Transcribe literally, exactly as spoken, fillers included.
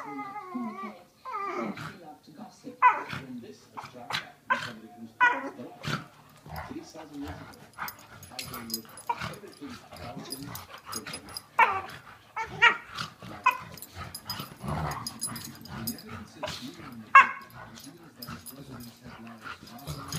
She loved to gossip. When this was dropped out, somebody who's dog. Three thousand years ago, I came with everything about him. The evidence is clear in the book. It reveals that his residence had lives.